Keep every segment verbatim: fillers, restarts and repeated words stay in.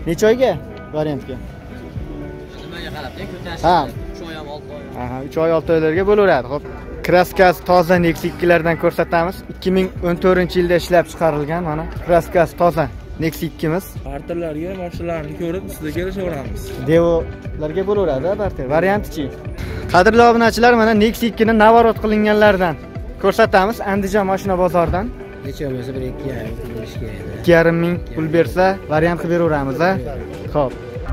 Necha oyga variantga? Nimaga qarab, ko'tarish. Ha. uch oy ham olti oy. Aha, uch oy olti oylarga bo'laveradi. Xo'p. Kraskasi toza Nexia ikki lardan ko'rsatamiz. ikki ming o'n to'rtinchi yilda ishlab chiqarilgan mana. Kraskasi toza Nexia ikki miz. Barterlarga mashinalarni ko'rib, ustida kelishaveramiz. Devolarga bo'laveradi, barter. Varianti-chi. Qadrli obunachilar, mana Nexia ikki ni navorot qilinganlardan ko'rsatamiz. Andijon mashina bozoridan. Necha bo'lsa bir ikki yarim pul berish kerak. ikki yarim ming pul bersa, variant qilib beraveramiz, ha. Xo'p.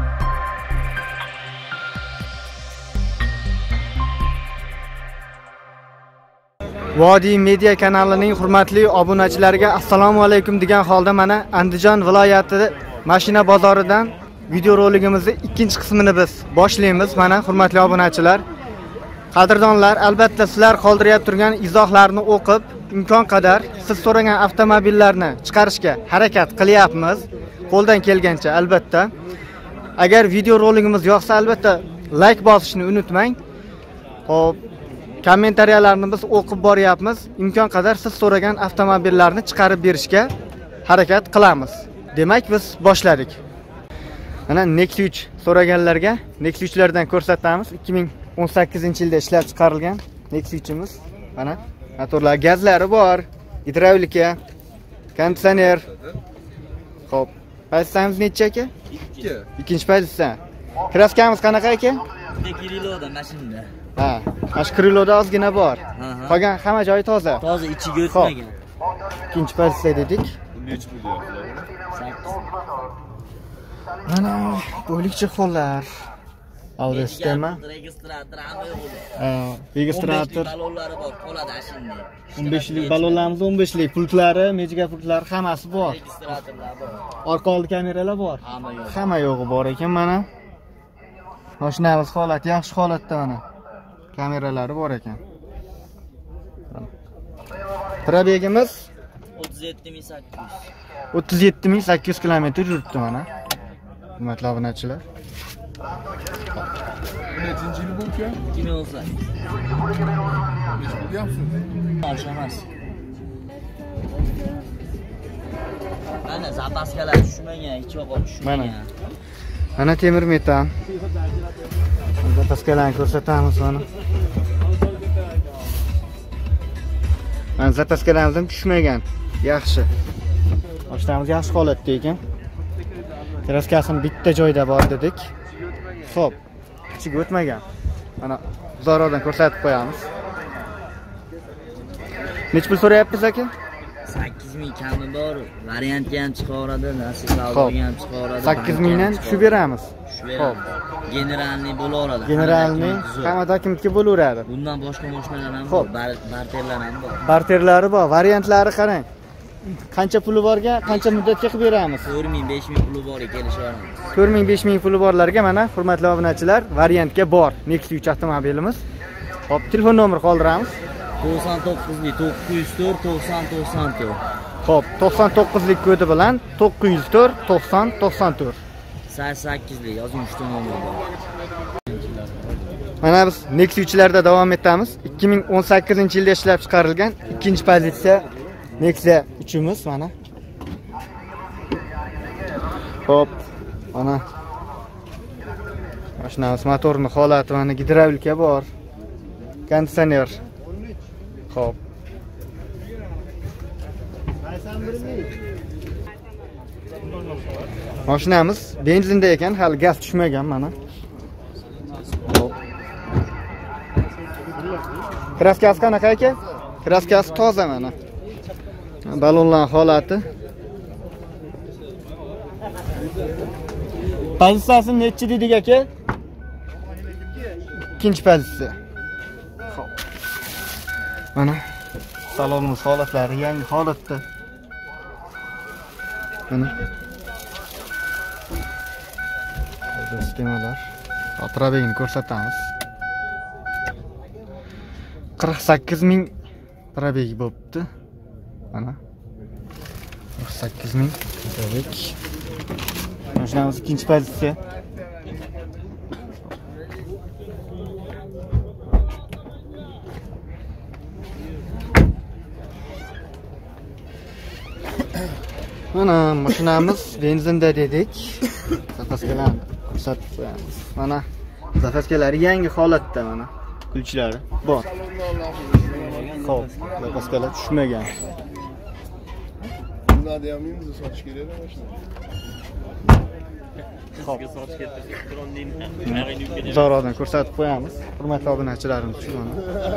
Vodiy Media kanalining hurmatli obunachilariga assalomu alaykum degan holda mana Andijon viloyati mashina bozoridan video roligimizni ikkinchi qismini biz boshlaymiz. Mana hurmatli obunachilar, qadrdonlar, albatta sizlar qoldirib turgan izohlarni o'qib, imkon qadar siz so'ragan avtomobillarni chiqarishga harakat qilyapmiz. Qo'ldan kelgancha albatta. Agar video roligimiz yoqsa albatta like bosishni unutmang. Xo'p, kommentariyalarni biz o'qib boryapmiz. Imkon qadar siz so'ragan avtomobillarni chiqarib berishga harakat qilamiz. Demak, biz boshladik. Mana Nexia uch so'raganlarga Nexia uch lardan ko'rsatamiz. ikki ming o'n sakkizinchi yilda ishlab chiqarilgan Nexia uch imiz. Mana motorlar, gazlari bor, gidravlika, konditsioner. Xo'p, pozitsiyamiz necha aka? ikki. Ikkinchi pozitsiya. Kraskamiz qanaqa aka? Kriloda mashinada. Ha, mana shu kriloda ozgina bor. Qolgan hamma joyi toza. Toza, ichiga o'tmagan. Ikkinchi pozitsiya dedik. Necha pul deyaptilar? sakkiz. Mana bo'likchi qo'llar. Audio sistema. Registrator ham yo'q. Ha, registrator. Balonlari bor, qoladi ashinda. o'n besh lik balonlarimiz, o'n besh lik pultlari, mega pultlari hammasi bor. Registratorlar bor. Orqa oldi kameralar bor. Hamma yo'q. Hamma yo'g'i bor ekan mana. Mashinamiz holati yaxshi holatda mana. Kameralari bor ekan. Probegimiz o'ttiz yetti ming sakkiz yuz. o'ttiz yetti ming sakkiz yuz kilometr yuribdi mana. Hurmatli obunachilar. Nechinchi yil bu uka? ikki ming o'n sakkiz. Necha pul deyapsiz? Alshamas. Mana zapaskalar tushmagan, ichi oqib tushmagan. Mana. Mana temir metan. Zapaskalarni ko'rsatamiz mana. Mana zapaskalarimiz ham tushmagan. Yaxshi. Mashinamiz yaxshi holatda ekan. Kraskasini bitta joyda bor dedik. Xo'p, ichiga o'tmagan. Mana Zorodan ko'rsatib qo'yamiz. Nech pul so'rayapsiz aka? sakkiz ming kami bor, variantga ham chiqaveradi, nasib savdoga ham chiqaveradi. sakkiz mingdan tushib beramiz. Xo'p. Generalniy bo'laveradi. Generalniy hamma dokumentga bo'laveradi. Bundan boshqa mashinalar ham bor, barterlar ham bor. Barterlari bor, variantlari qarang. Qancha puli borga, qancha muddatga qilib beramiz? to'rt ming besh ming puli bor kelishaveramiz. to'rt ming besh ming puli borlarga mana hurmatli obunachilar, variantga bor Nexia uch avtomobilimiz. Hop, telefon nomer qoldiramiz. to'qson to'qqizlik to'qqiz yuz to'rt to'qson to'qson to'rt. Hop, to'qson to'qqizlik kodi bilan to'qqiz yuz to'rt to'qson to'qson to'rt. sakson sakkizlik yozing uchta nomer bor. Mana biz Nexia uch larda davom etamiz. ikki ming o'n sakkizinchi yilda ishlab chiqarilgan ikkinchi pozitsiya Nexia uch imiz mana. Hop, mana. Mashinamiz motorni holati mana, gidravlika bor. Konditsioner. Hop. Mashinamiz benzinda ekan, hali gaz tushmagan mana. Hop. Kraskasi qanaqa ekan? Kraskasi toza mana. Balonlar holati. Pozitsiyasi nechi dedik aka? Ikkinchi pozitsiya. Xo'p. Mana salonimiz holatlari yangi holatda. Mana. Sistemalar. Probegini ko'rsatamiz. qirq sakkiz ming probeg bo'pti. Mana. qirq sakkiz ming probeg. Mashinamiz ikkinchi pozitsiya. Mana mashinamiz benzinda dedik. Zapaskalarni ko'rsatib qo'yamiz. Mana zapaskalari yangi holatda mana. Kulchlari bor. Xo'p, zapaskalar tushmagan. Bunlarni ham endi sotish kerak mashina. Zarodan ko'rsatib qo'yamiz. Hurmatli obunachilarimiz uchun mana.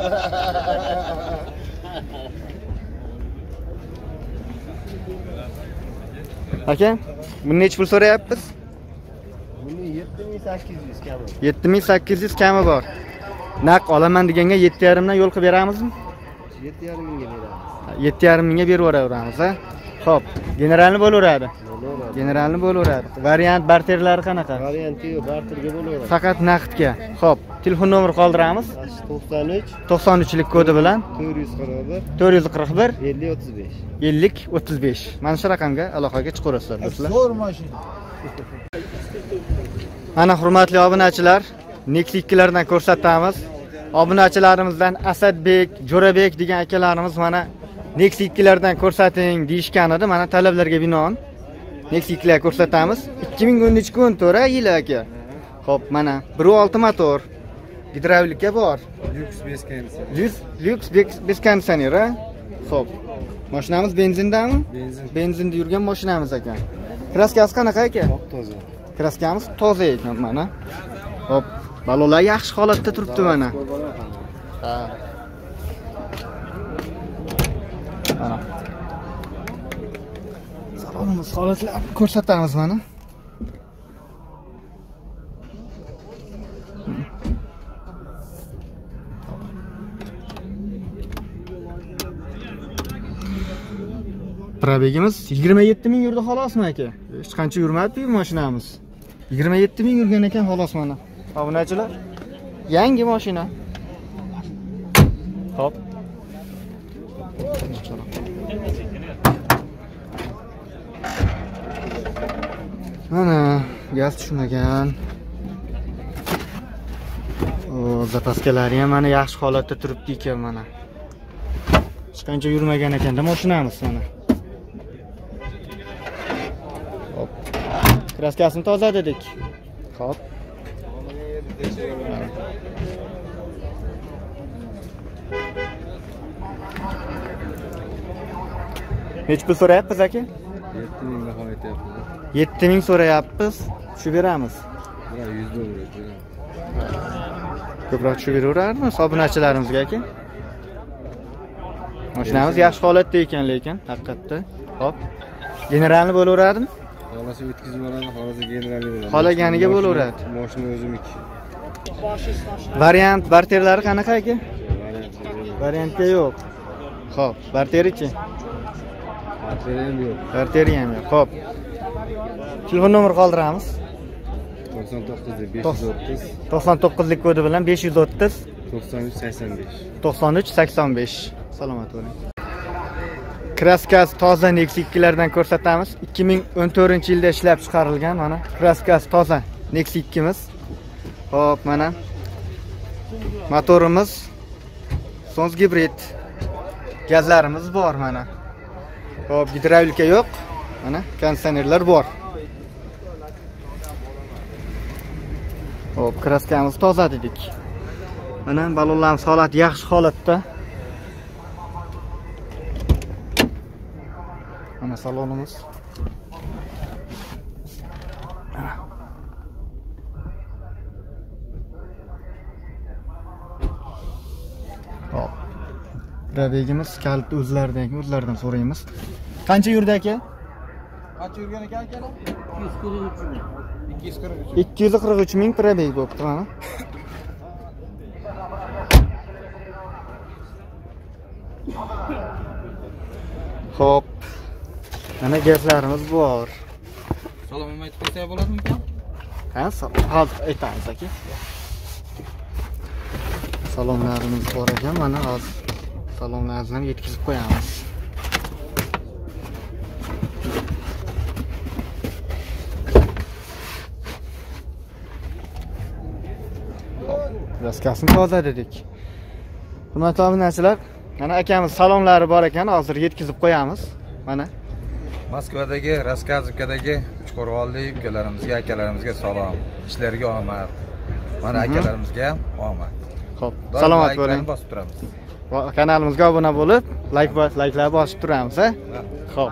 Aka, buni necha pul so'rayapsiz? Buni yetti ming sakkiz yuz kami. yetti ming sakkiz yuz kami bor. Naq olaman deganga yetti yarim dan yo'l qilib beramizmi? yetti yarim mingga beramiz. yetti yarim mingga berib yuboraveramiz, ha? Xo'p, generalni bo'laveradi. Generalni bo'laveradi. Variant barterlari qanaqa? Varianti yo'q, barterga bo'laveradi. Faqat naqdga. Xo'p, telefon nomeri qoldiramiz. to'qson uch to'qson uch lik kodi bilan to'rt yuz qirq bir to'rt yuz qirq bir ellik o'ttiz besh ellik o'ttiz besh. Mana shu raqamga aloqaga chiqaverasizlar, do'stlar. zo'r mashina. Mana hurmatli obunachilar, Nexia ikkilardan ko'rsatamiz. Obunachilarimizdan Asadbek, Jo'rabek degan akalarimiz mana Nexia ikkilardan ko'rsating deyishgan edi. Mana talablarga binoan Nexia ikkilar ko'rsatamiz. ikki ming o'n uch o'n to'rt yil aka. Xo'p, mana bir nuqta olti motor. Gidravlika bor. Lyuks bez konditsioner. Lyuks lyuks bez konditsioner, ha? Xo'p. Mashinamiz benzindami? Benzin. Benzinda yurgan mashinamiz ekan. Kraskasi qanaqa aka? Toza. Kraskamiz toza ekan mana. Hop, balolar yaxshi holatda turibdi mana. Ha. Mana. Salonimiz holatlarini ko'rsatamiz mana. Probegimiz yigirma yetti ming yurdi xolosmi aka? Hech qancha yurmadi-ku mashinamiz. yigirma yetti ming yurgan ekan xolos mana. Obunachilar, yangi mashina. Hop. Mana gaz tushmagan. O, zapaskalari ham mana yaxshi holatda turibdi ekan mana. Hech qancha yurmagan ekanda mashinamiz mana. Hop. Kraskasini toza dedik. Hop. Nech pul so'rayapsiz aka? yetti ming baho aytyapmiz. yetti ming so'rayapmiz. Tushib beramiz. Bular yuz dollar. Ko'proq tushib beraverarmiz obunachilarimizga aka. Mashinamiz yaxshi holatda ekan lekin haqiqatda. Hop. Generalni bo'laveradimi? Xolasi o'tkazib oladi, xolasi generalni bo'ladi. Xolaganiga bo'laveradi. Mashina o'zimniki. Variant barterlari qanaqa aka? Variantga yo'q. Xo'p, barterichi? Barteri ham yo'q. Barteri ham yo'q. Xo'p. Telefon nomeri qoldiramiz. to'qson to'qqiz besh yuz o'ttiz to'qson to'qqiz lik kodi bilan besh yuz o'ttiz to'qson uch sakson besh to'qson uch sakson besh. Salomat bo'ling. Kraskasi toza Nexia ikkilardan ko'rsatamiz. ikki ming o'n to'rtinchi yilda ishlab chiqarilgan mana kraskasi toza Nexia ikkimiz. Xo'p, mana motorimiz Sons gibrid. Gazlarimiz bor mana. Xo'p, gidravlika yo'q. Mana konditsionerlar bor. Xo'p, kraskamiz toza dedik. Mana balonlarimiz holat yaxshi holatda. Mana salonimiz. Hop. Probegimiz kalit o'zlaridan, o'zlaridan so'raymiz. Qancha yurdi aka? Qancha yurgan ekan akalar? ikki yuz qirq uch ming probeg bo'pti mana. Xo'p. Mana gazlarimiz bor. Salom aytib qo'ysa bo'ladimi ekan? Ha, hozir aytamiz aka. Salomlarimiz bor ekan, mana hozir salomlarni yetkazib qo'yamiz. Kraskasini toza dedik. Hurmatli obunachilar, mana akamiz salomlari bor ekan, hozir yetkazib qo'yamiz. Mana Moskvadagi, Raskazovkadagi Uchqo'rg'onlik ukalarimizga, akalarimizga salom. Ishlariga omad. Mana akalarimizga ham omad. Xo'p, salomat bo'ling. Bosib turamiz. Kanalimizga obuna bo'lib, like bos, like'lar bosib turamiz, ha? Xo'p.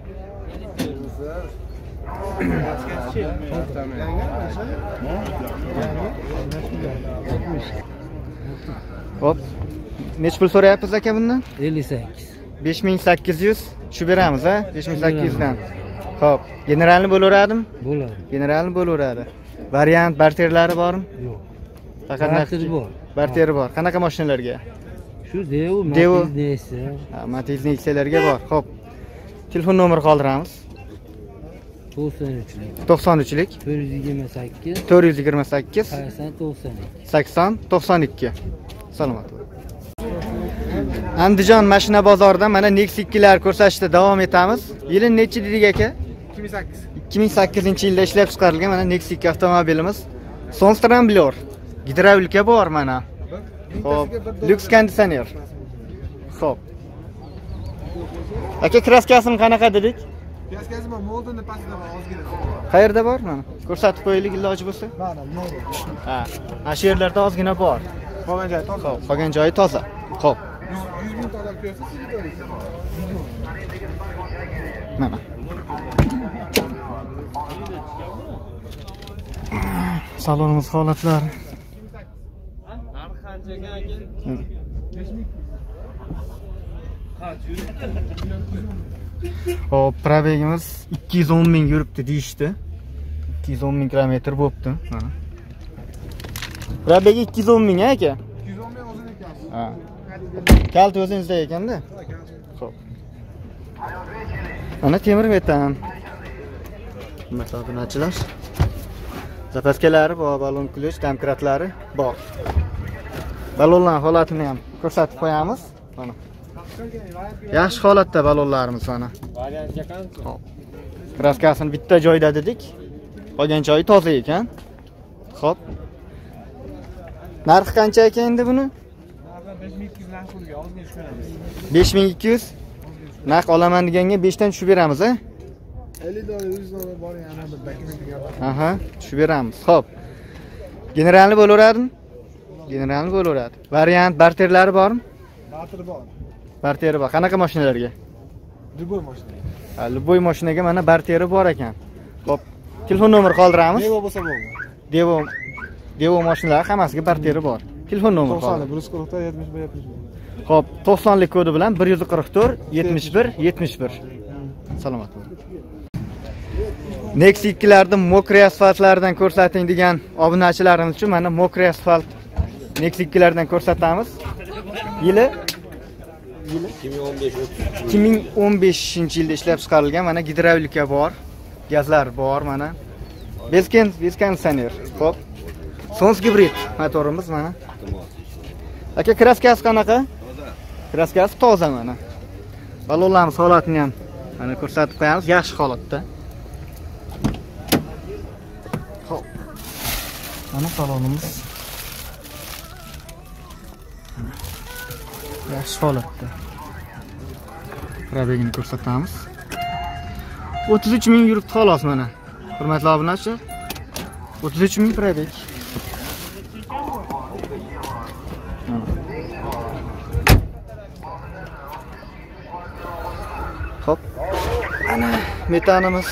Hop. Necha pul so'rayapsiz aka bundan? ellik sakkiz. besh ming sakkiz yuz tushib beramiz, ha? besh ming sakkiz yuz dan. Xo'p, generalni bo'laveradimi? Bo'ladi. Generalni bo'laveradi. Variant barterlari bormi? Yo'q. Faqat Barteri bor. Barteri bor. Qanaqa mashinalarga? Shu Devo, Devo. Matiz Nexia. Ha, Matiz Nexialarga bor. Xo'p. Telefon nomeri qoldiramiz. to'qson uchlik. to'qson uchlik to'rt yuz yigirma sakkiz. to'rt yuz yigirma sakkiz sakson to'qson ikki. sakson to'qson ikki. Salomat bo'ling. Andijon mashina bozorida mana Nexia ikkilar ko'rsatishda davom etamiz. Yili nechi dedik aka? ikki ming sakkiz. ikki ming sakkizinchi yilda ishlab chiqarilgan mana Nexia ikki avtomobilimiz. Sonstramblor, gidravlika bor mana. Xo'p, lyuks konditsioner. Xo'p. Aka kraskasini qanaqa dedik? Kraskasi bor, moldini pastida bor, ozgina. Qayerda bor mana? Ko'rsatib qo'yaylik iloji bo'lsa. Mana, moldi. Ha, mana shu yerlarda ozgina bor. Qolgan joyi toza. Xo'p, qolgan joyi toza. Xo'p. yuz ming to'lab ko'rsa, sizga beramiz. Mana. Salonimiz holatlari. Hop, probegimiz ikki yuz o'n ming yuribdi deyishdi. ikki yuz o'n ming kilometr bo'libdi. Mana. Probegi ikki yuz o'n ming aka. ikki yuz o'n ming o'zini ekan. Ha. Kalt o'zingizda ekanda. Xo'p. Mana temir metan. Masofachilar. Zapaskalari bor, balon ключ, domkratlari bor. Balonlar holatini ham ko'rsatib qo'yamiz. Mana. Yaxshi holatda balonlarimiz mana. Xo'p. Kraskasini bitta joyda dedik. Qolgan joyi toza ekan. Xo'p. Narxi qancha ekan endi buni? besh ming ikki yuz naq olaman deganga besh dan tushib beramiz, ha? ellik dollar, yuz dollar bor yana bir dokument. Aha, tushib beramiz. Xo'p. Generalni bo'laveradimi? Generalni bo'laveradi. Variant barterlari bormi? Barter bor. Barteri bor. Qanaqa mashinalarga? Любой mashina. Ha, любой mashinaga mana barteri bor ekan. Xo'p. Telefon nomeri qoldiramiz. Devo bo'lsa bo'ldi. Devo Devo mashinalar hammasiga barteri bor. Telefon nomeri to'qson, qoldir. bir yuz qirq to'rt, yetmish bir, yetmish bir. Xo'p, to'qsonlik kodi bilan bir yuz qirq to'rt, yetmish bir, yetmish bir. Salomat bo'ling. Nexia ikkilarning mokriy asfaltlaridan ko'rsating degan obunachilarimiz uchun mana mokriy asfalt Nexia ikkilardan ko'rsatamiz. Yili ikki ming o'n beshinchi yilda ishlab chiqarilgan mana gidravlika bor, gazlar bor mana. Belkin konditsioner. Xo'p. Sons gibrid motorimiz mana. Aka kraskasi qanaqa? Kraskasi toza mana. Balonlarimiz holatini ham mana ko'rsatib qo'yamiz, yaxshi holatda. Xo'p. Mana salonimiz. Yaxshi holatda. Probegini ko'rsatamiz. o'ttiz uch ming yuribdi xolos mana. Hurmatli obunachilar. o'ttiz uch ming probeg. Hop. Ana metanimiz.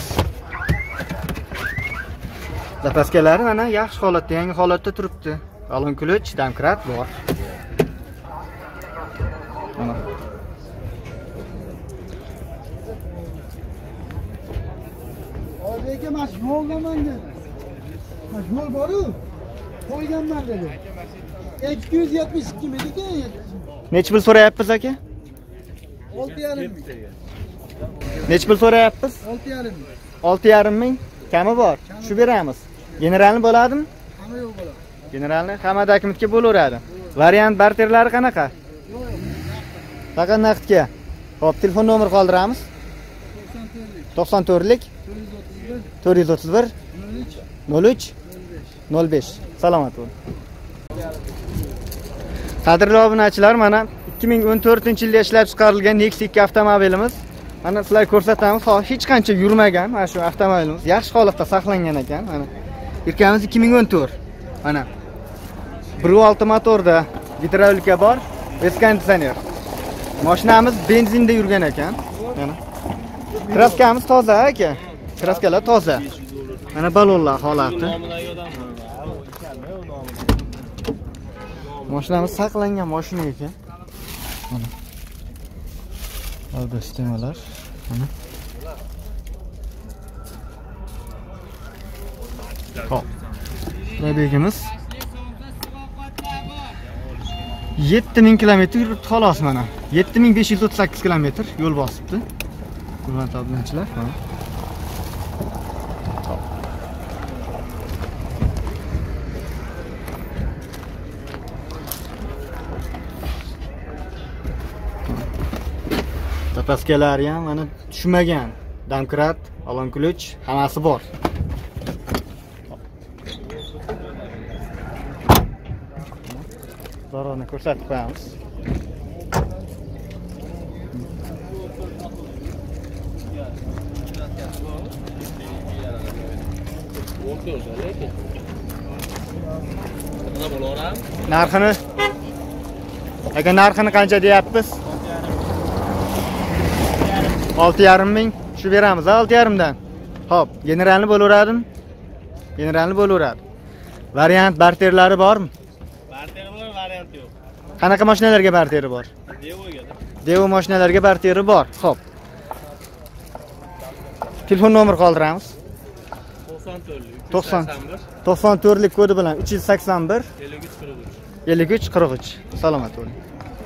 Zapaskalari mana yaxshi holatda, yangi holatda turibdi. Balon ключ, domkrat bor. Mana. Aka mashg'ulman dedi. Mashg'ul boru. Qo'yganman dedi. ikki yuz yetmish ikki ming ekan. Necha pul so'rayapsiz aka? olti yarim ming. Necha pul so'rayapsiz? olti yarim ming. olti yarim ming kami bor. Shu beramiz. Generalni bo'ladimi? Hamma yo'q bo'ladi. Generalni hammadagimizga bo'laveradi. Variant barterlari qanaqa? Faqat naqdga. Xo'p, telefon nomeri qoldiramiz. to'qson to'rtlik to'rt yuz o'ttiz bir nol uch nol besh. Salomat bo'ling. Qadrli obunachilar, mana ikki ming o'n to'rtinchi yilda ishlab chiqarilgan Nexia ikki avtomobilimiz Mana sizlarga ko'rsatamiz. Hech qancha yurmagan mana shu avtomobilimiz yaxshi holatda saqlangan ekan. Mana yelkamiz ikki ming o'n to'rt. Mana bir nuqta olti motorda gidravlika bor, ves konditsioner. Mashinamiz benzinda yurgan ekan. Mana kraskamiz toza aka. Kraskalar toza. Mana balonlar holati. Mashinamiz saqlangan mashina ekan. Mana. Albatta sistemalar. Mana. Hop. Probegimiz yetti ming kilometr yuribdi xolos mana. yetti ming besh yuz o'ttiz sakkiz kilometr yo'l bosibdi. Hurmatli obunachilar, mana. Zapaskalari ham mana tushmagan. Damkrat, alon ключ, hammasi bor. Zararni ko'rsatib qo'yamiz. Narxini aka narxini qancha deyapsiz? olti yarim ming shu beramiz, olti yarim dan. Xo'p, generalni bo'laveradimi? Generalni bo'laveradi. Variant barterlari bormi? Barteri bor, variant yo'q. Qanaqa mashinalarga barteri bor? Devoga. Devo mashinalarga barteri bor. Xo'p. Telefon nomer qoldiramiz. to'qson to'qson to'rtlik kodi bilan uch yuz sakson bir ellik uch qirq uch. Salomat bo'ling.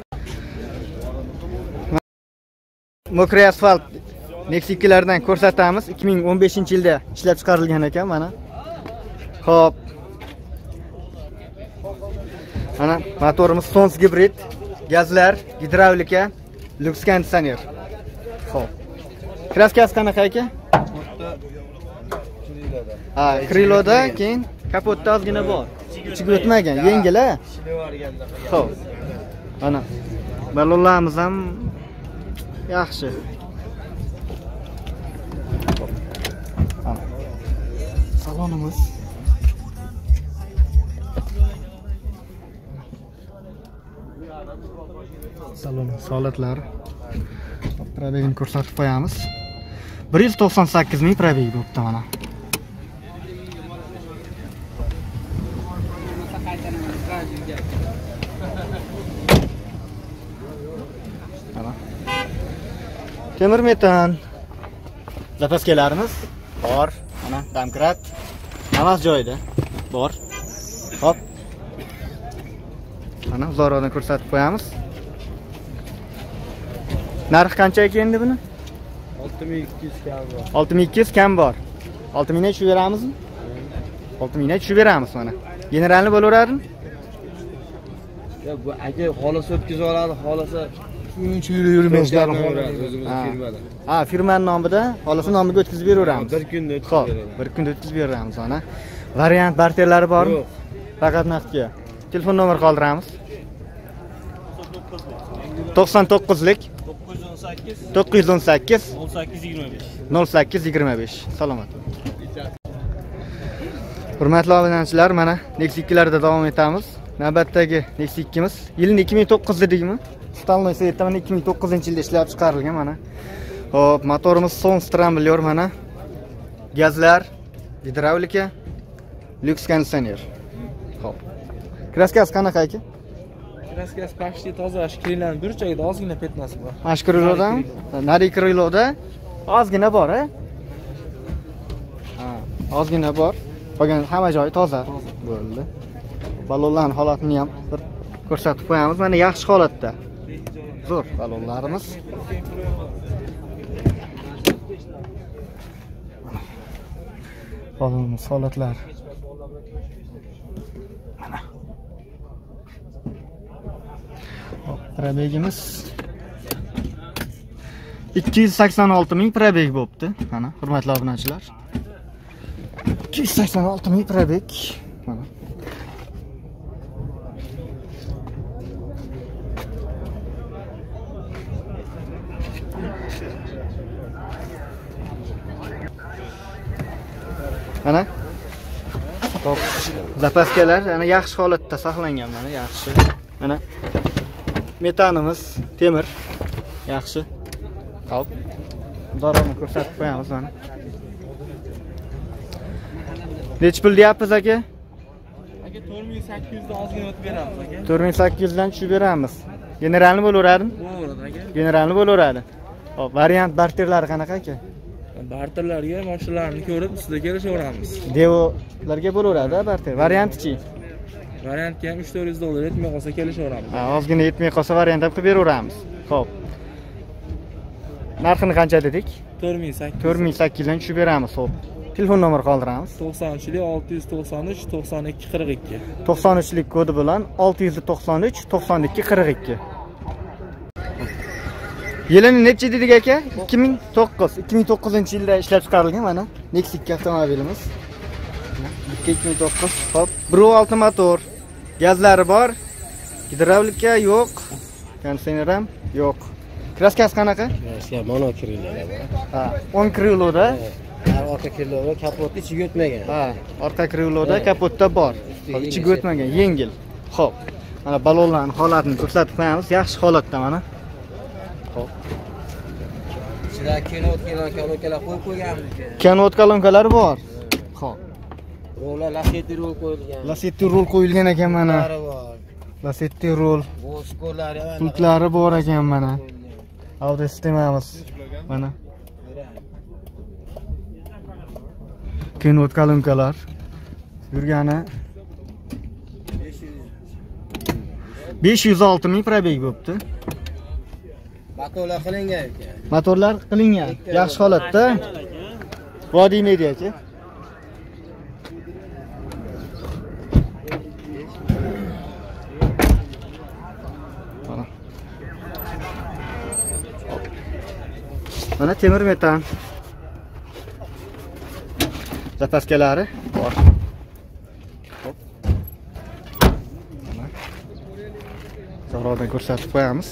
Mokriy asfalt Nexia ikkilardan ko'rsatamiz. ikki ming o'n beshinchi yilda ishlab chiqarilgan ekan mana. Xo'p. Mana motorimiz Sons gibrid, gazlar, gidravlika, lyuks konditsioner. Xo'p. Kraskasi qanaqa aka? Ha, kriloda, keyin kapotda ozgina bor. Ichiga o'tmagan, yengil a. Xo'p. Mana balonlarimiz ham yaxshi. Salonimiz salon holatlari. Probegini ko'rsatib qo'yamiz. bir yuz to'qson sakkiz ming probeg bo'libdi mana. Mana. Temir metan. Zapaskalarimiz bor. Mana damkrat. Hammasi joyida. Bor. Hop. Mana zararni ko'rsatib qo'yamiz. Narx qancha ekan endi buni? olti ming ikki yuz kam bor. olti ming ikki yuz kam bor. olti mingdan tushib beramizmi? olti mingdan tushib beramiz mana. Generalni bo'laveradimi? Ya bu aka xohlasa o'tkazib oladi, xohlasa Shuncha yil yurmasdan o'zimiz firmada. Ha, firmaning nomida, xohlasa nomiga o'tkazib beraveramiz. Bir kunda o'tkazib Xo'p, beramiz. bir kunda o'tkazib beramiz mana. Variant barterlari bormi? Yo'q. Faqat naqdga. Telefon nomer qoldiramiz. to'qson to'qqizlik to'qqiz yuz o'n sakkiz to'qqiz yuz o'n sakkiz o'n sakkiz yigirma besh. nol sakkiz yigirma besh. Salomat. Hurmatli obunachilar, mana Nexia ikkilarda davom etamiz. Navbatdagi Nexia ikkimiz yilni ikki ming to'qqiz dedikmi? Stalnoy saytda mana ikki ming to'qqizinchi yilda ishlab chiqarilgan mana. Hop, motorimiz Sons Tramblyor mana. Gazlar, gidravlika, lyuks konditsioner. Hop. Kraskasi qanaqa aka? Kraskasi почти toza, shkrilan bir joyda ozgina petnasi bor. Ashkrilodan, nari kriloda ozgina bor, a? Ha, ozgina bor. Qolgan hamma joyi toza bo'ldi. Balonlarning holatini ham bir ko'rsatib qo'yamiz. Mana yaxshi holatda. Zo'r balonlarimiz. Balonimiz holatlar. Mana. Hop, probegimiz ikki yuz sakson olti ming probeg bo'libdi. Mana, hurmatli obunachilar. ikki yuz sakson olti ming probeg. Mana. Mana. Hop. Zapaskalar ana yaxshi holatda saqlangan mana, yaxshi. Mana metanimiz temir. Yaxshi. Hop. Daromni ko'rsatib qo'yamiz mana. Nech pul deyapsiz aka? Aka to'rt ming sakkiz yuz dan ozgina o'tib beramiz aka. to'rt ming sakkiz yuz dan tushib beramiz. Generalni bo'laveradimi? Bo'ladi aka. Generalni bo'laveradi. Hop, variant barterlari qanaqa aka? Barterlarga mashinalarni ko'rib ustida kelishaveramiz. Devolarga bo'laveradi barter. Variantchi? Variantga ham uch to'rt yuz dollar yetmay qolsa kelishaveramiz. Ha, ozgina yetmay qolsa variant ham qilib beraveramiz. Xo'p. Narxini qancha dedik? to'rt ming sakkiz yuz. to'rt ming sakkiz yuz dan tushib beramiz. Xo'p. Telefon nomer qoldiramiz. to'qson uch olti yuz to'qson uch to'qson ikki qirq ikki. to'qson uch lik kodi bilan olti yuz to'qson uch to'qson ikki qirq ikki. Yilini necha dedik aka? ikki ming to'qqiz. ikki ming to'qqizinchi yilda ishlab chiqarilgan mana Nexia avtomobilimiz. ikki ming to'qqiz. Hop, bir olti motor. Gazlari bor. Gidravlika yo'q. Konditsioner ham yo'q. Kraskasi qanaqa? Kraska mono kriloda bor. Ha, o'n kriloda. Orqa kriloda kapotni ichiga o'tmagan. Ha, orqa kriloda kapotda bor. Ichiga o'tmagan, yengil. Xo'p. Mana balonlarning holatini ko'rsatib qo'yamiz. Yaxshi holatda mana. Xo'p. Ichida kenot kenot kolonkalar qo'yib qo'yganmiz. Kenot kolonkalari bor. Xo'p. Rollar Lacetti rol qo'yilgan. Lacetti rol qo'yilgan ekan mana. bor. Lacetti rol. Bu skolari ham Pultlari bor ekan mana. Audio sistemamiz mana. Kenot kolonkalar. Yurgani besh yuz olti ming probeg bo'libdi. motorlar qilingan ekan. Motorlar qilingan. Yaxshi holatda. Vodiy mediachi. Mana. Mana temir metan. Zapaskalari bor. Hop. Mana. Zarodan ko'rsatib qo'yamiz.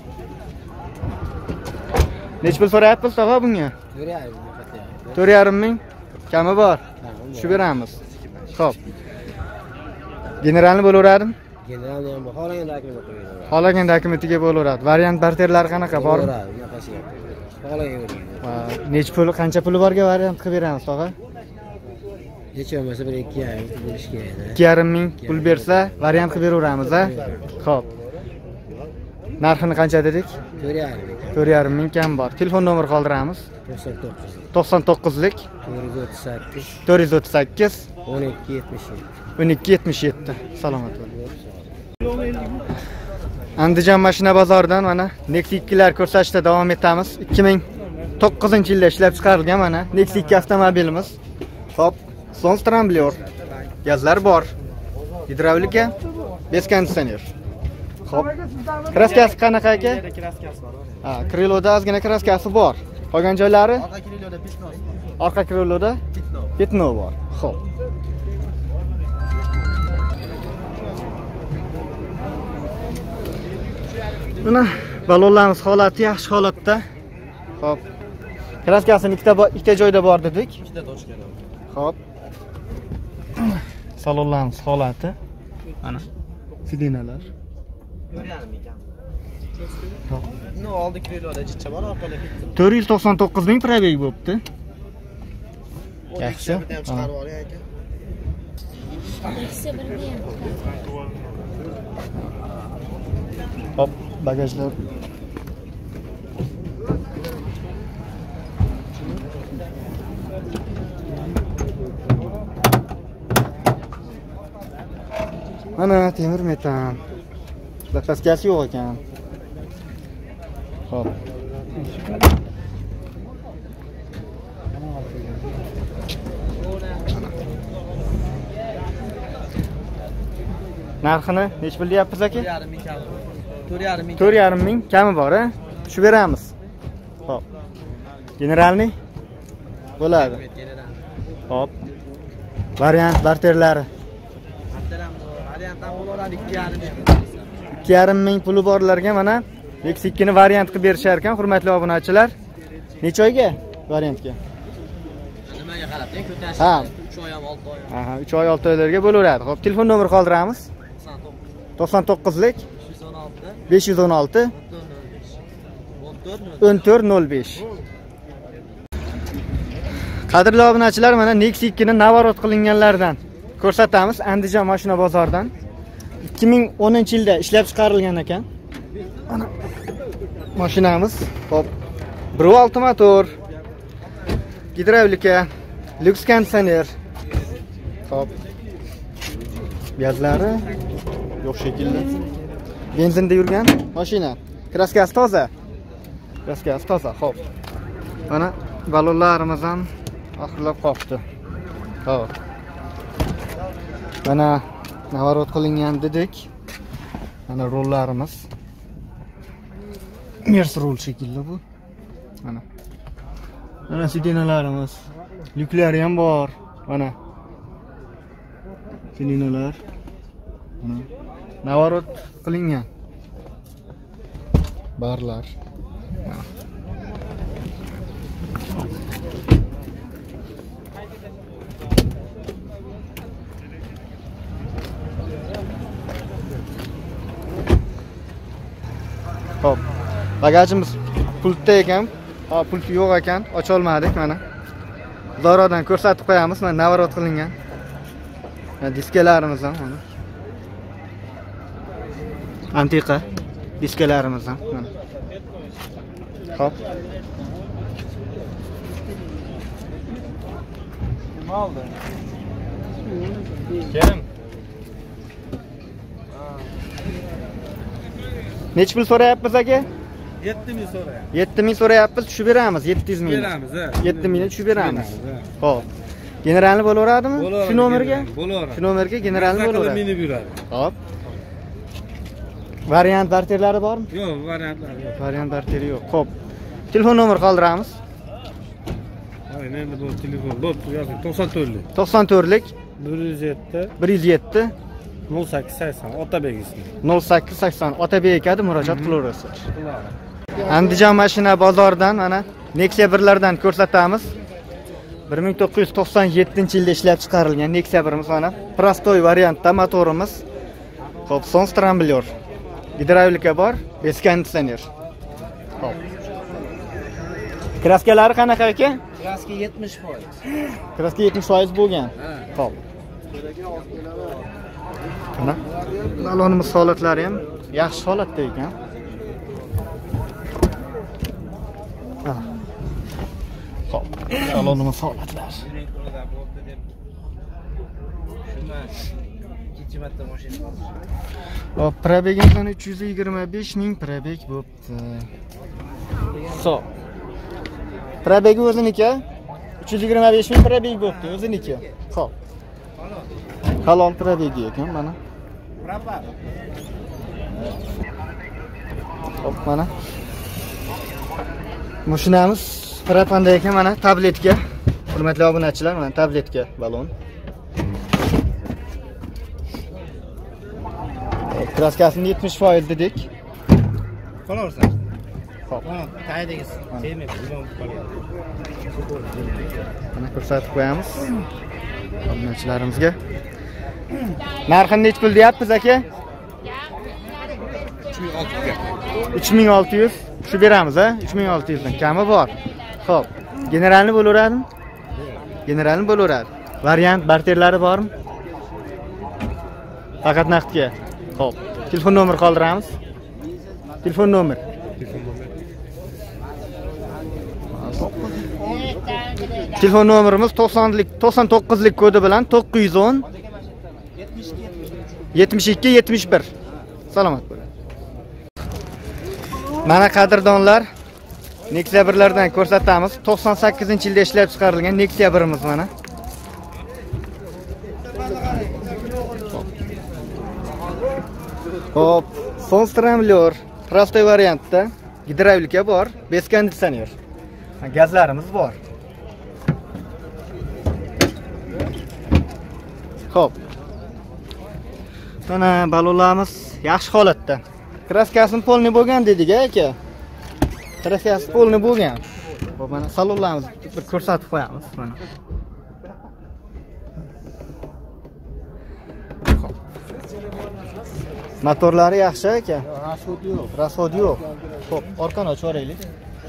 Nech pul so'rayapsiz tog'a bunga? to'rt yarim ming kami bor. Tushib beramiz. Xo'p. Generalni bo'laveradimi? Generalni ham xohlagan dokument qo'yadi. Xohlagan dokumentiga bo'laveradi. Variant barterlari qanaqa bormi? Xohlagan. Nech pul, qancha puli borga variant qilib beramiz tog'a? Hech bo'lmasa bir ikki yarim ming bo'lish kerak. ikki yarim ming pul bersa, variant qilib beraveramiz, a? Xo'p. Narxini qancha dedik? to'rt yarim ming. to'rt yarim ming kam bor. Telefon nomer qoldiramiz. to'qson to'qqiz. to'qson to'qqiz lik to'rt yuz o'ttiz sakkiz. to'rt yuz o'ttiz sakkiz o'n ikki yetmish yetti. o'n ikki yetmish yetti. Salomat bo'ling. Andijon mashina bozoridan mana Nexia ikkilar ko'rsatishda davom etamiz. ikki ming to'qqizinchi yilda ishlab chiqarilgan mana Nexia ikki avtomobilimiz. Hop, Sons Trambler. Gazlar bor. Gidravlika, bez konditsioner. Hop. Kraskasi qanaqa aka? Kraskasi bor. Ha, kriloda ozgina kraskasi bor. Qolgan joylari? Orqa kriloda pitno. Orqa kriloda Pitno. pitno bor. Xo'p. Mana balonlarimiz holati yaxshi holatda. Xo'p. Kraskasini ikkita ikkita joyda bor dedik. Ikkita tochkada. Xo'p. Salonlarimiz holati. Mana sidinalar. No, oldi kriloda chicha bor, orqada pitno. to'rt yuz to'qson to'qqiz ming probeg bo'libdi. Yaxshi. Ham chiqarib oling aka. Hop, bagajlar. Mana temir metan. Zapaskasi yo'q ekan. Hop. Narxini nech pul deyapsiz aka? to'rt yarim ming kami. to'rt yarim ming. to'rt yarim ming kami bor, a? Tushib beramiz. Hop. Generalni bo'ladi. Hop. Variant barterlari. Variant ham bo'laradi ikki yarim ming. ikki yarim ming puli borlarga mana Nexia ikkini variant qilib berishar ekan, hurmatli obunachilar. Necha oyga variantga? Nimaga qarab, ko'tarish. Ha, uch oy ham olti oy ham. Aha, uch oy olti oylarga bo'laveradi. Xo'p, telefon nomer qoldiramiz. to'qson to'qqizlik besh yuz o'n olti o'n to'rt nol besh. Qadrli obunachilar, mana Nexia ikki ni navorot qilinganlardan ko'rsatamiz. Andijon mashina bozoridan ikki ming o'ninchi yilda ishlab chiqarilgan ekan. Mana mashinamiz. Xo'p, bir olti motor, gidravlika, lyuks konditsioner. Xo'p. Gazlari yo'q shekilli. Benzinda yurgan mashina. Kraskasi toza. Kraskasi toza. Xo'p. Mana balonlarimiz ham oxirlab qolibdi. Xo'p. Mana navorot qilingan dedik. Mana rollarimiz. Mers rol shekilli bu. Mana. Mana sidinalarimiz. Lyuklari ham bor. Mana. Sidinalar. Mana. Navorot qilingan. Barlar. Hop. Bagajimiz pultda ekan. Ha, pult yo'q ekan, ocha olmadik mana. Zorodan ko'rsatib qo'yamiz. Mana navorot qilingan. Mana diskalarimiz ham mana. Antiqa diskalarimiz ham mana. Hop. Kim oldi? Kim? Nech pul so'rayapmiz aka? yetti ming so'rayapmiz. yetti ming so'rayapmiz, tushib beramiz yetti yuz ming. Beramiz, ha. yetti ming tushib beramiz. Xo'p. Generalni bo'laveradimi? Shu nomerga? Bo'laveradi. Shu nomerga generalni bo'laveradi. Minib yuradi. Hop. Variant barterlari bormi? Yo'q, variantlar yo'q. Variant barteri yo'q. Xo'p. Telefon nomer qoldiramiz. Aynen endi bu telefon. Bo'pti, yozing. to'qson to'rtlik. to'qson to'rtlik bir yuz yetti bir yuz yetti nol sakkiz sakson Otabek ismi. nol sakkiz sakson Otabek ekadi, murojaat qilaverasiz. Andijon mashina bozoridan mana Nexia birlardan ko'rsatamiz. bir ming to'qqiz yuz to'qson yettinchi yilda ishlab chiqarilgan Nexia birimiz mana. Prostoy variantda motorimiz. Xo'p, Sons tramblyor. Gidravlika bor, bes konditsioner. Xo'p. Kraskalari qanaqa aka? Kraska yetmish foiz. Kraska yetmish foiz bo'lgan. Xo'p. Mana balonimiz holatlari ham yaxshi holatda ekan. Xo'p, balonimiz holatlari. Ikkinchi marta mashina. Hop, probegimiz uch yuz yigirma besh ming probeg bo'pti. So. Probegi o'ziniki uch yuz yigirma besh ming probeg bo'pti, o'ziniki. Xo'p. Halol probegi ekan mana. Hop, mana. Mashinamiz propanda ekan mana, tabletga. Hurmatli obunachilar, mana tabletga balon. Kraskasini yetmish foiz dedik. Qo'laversan. Xo'p. Mana tayingiz. Sevmayman, bilmam qolgan. Mana ko'rsatib qo'yamiz obunachilarimizga. Narxini nech pul deyapmiz aka? uch ming olti yuz. Shu beramiz, ha? uch ming olti yuz dan kami bor. Xo'p. Generalni bo'laveradimi? Generalni bo'laveradi. Variant barterlari bormi? Faqat naqdga. Xo'p. Telefon nomer qoldiramiz. Telefon nomer. Telefon nomerimiz to'qsonlik to'qson to'qqizlik kodi bilan to'qqiz yuz o'n yetmish ikki yetmish bir. Salomat bo'ling. Mana qadrdonlar, Nexia birlardan ko'rsatamiz. to'qson sakkizinchi yilda ishlab chiqarilgan Nexia birimiz mana. Hop, Sons tramblyor, prostoy variantda, gidravlika bor, bes konditsioner. Gazlarimiz bor. Xo'p. Mana balonlarimiz yaxshi holatda. Kraskasi polni bo'lgan dedik aka. Kraskasi polni bo'lgan. Xo'p, mana salonlarimizni bir ko'rsatib qo'yamiz mana. Motorlari yaxshi aka. Rasxod yo'q. Rasxod yo'q. Xo'p, orqani ochib yuboraylik.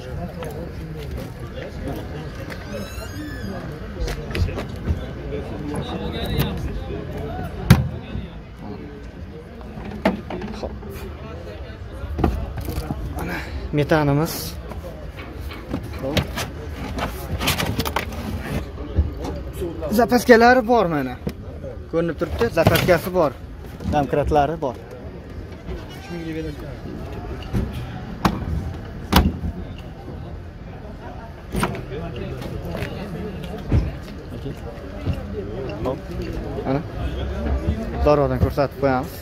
Xo'p. Mana metanimiz. Zapaskalari bor mana. Ko'rinib turibdi, zapaskasi bor. Damkratlari bor. uch mingga berasiz. Hop. Ana. Darodan ko'rsatib qo'yamiz.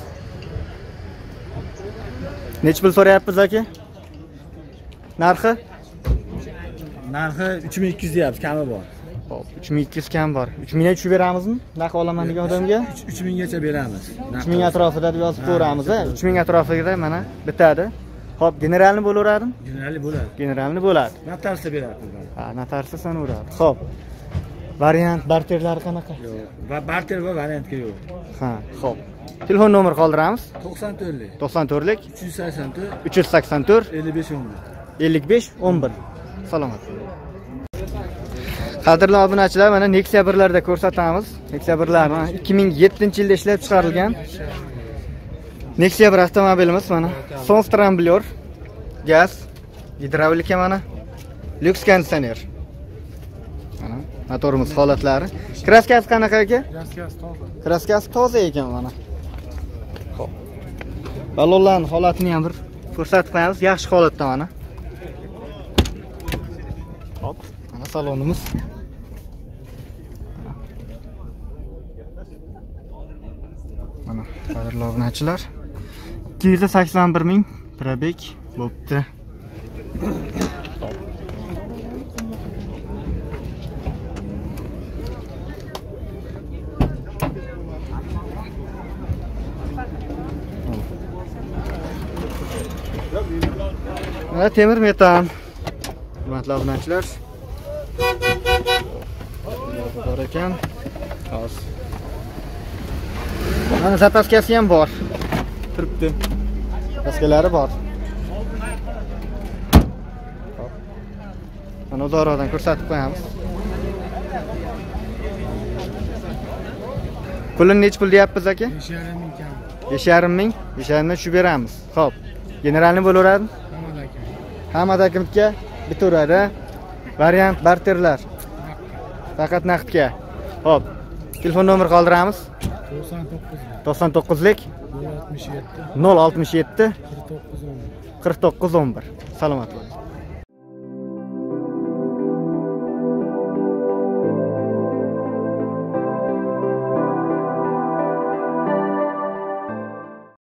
Nech pul so'rayapsiz aka? Narxi? Narxi uch ming ikki yuz deyapti, kami bor. Hop, uch ming ikki yuz kam bor. uch ming ga tushib beramizmi? Naq olaman degan odamga? uch ming gacha beramiz. uch ming atrofida deb yozib qo'yamiz, a? uch ming atrofida mana bitadi. Hop, generalni bo'laveradimi? Generali bo'ladi. Generalni bo'ladi. Notariusda beradi. Ha, notariusda sanaveradi. Hop. Variant barterlari qanaqa? Yo'q. Va barter va variantga yo'q. Ha, hop. Telefon nomer qoldiramiz. to'qson to'rtlik to'qson to'rtlik uch yuz sakson to'rt uch yuz sakson to'rt ellik besh o'n bir. ellik besh o'n bir. Salomat. Qadrli obunachilar, mana Nexia birlarda ko'rsatamiz. Nexia birlar mana ikki ming yettinchi yilda ishlab chiqarilgan Nexia bir avtomobilimiz mana. Sonstr amblior, gaz, gidravlika mana. Lyuks konditsioner. Mana motorimiz holatlari. Kraskasi qanaqa aka? Kraskasi toza. Kraskasi toza ekan mana. Xo'p. Ballonlarning holatini ham bir ko'rsatib qo'yamiz. Yaxshi holatda mana. Hop, mana salonimiz. Mana qadrli obunachilar, ikki yuz sakson bir ming probeg bo'pti. Mana temir metan. Hurmatli obunachilar. Bor ekan. Hozir. Mana zapaskasi ham bor. Turibdi. Zapaskalari bor. Mana uzoqroqdan ko'rsatib qo'yamiz. Pulini nech pul deyapsiz aka? besh yarim ming kam. besh yarim ming, besh yarim ming tushib beramiz. Xo'p. Generalni bo'laveradimi? Hammadakim. Hammadakimga bitaveradi. Variant barterlar. Faqat naqdga. Xo'p. Telefon nomer qoldiramiz. to'qson to'qqiz to'qson to'qqizlik nol oltmish yetti nol oltmish yetti qirq to'qqiz o'n bir. qirq to'qqiz o'n bir. Salomat bo'ling.